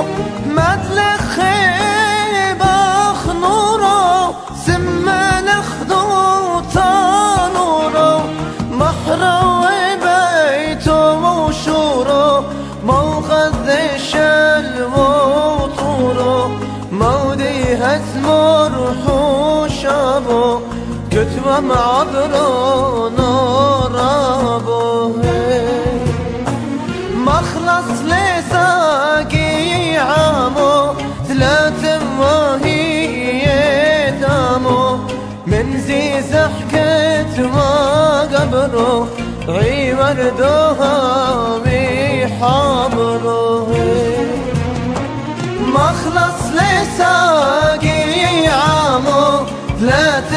مدلخ خيبخ نورو سمن خدوط نورو محرو بيتو وشورو موخذ الشلو طورو مودي هتمر حوشابو كتوى معبرو نورابو مخلص لساقي عامو ثلاث وهي دامو من زيز حكت ما قبرو عي وردوها بحابرو مخلص لساقي عامو ثلاث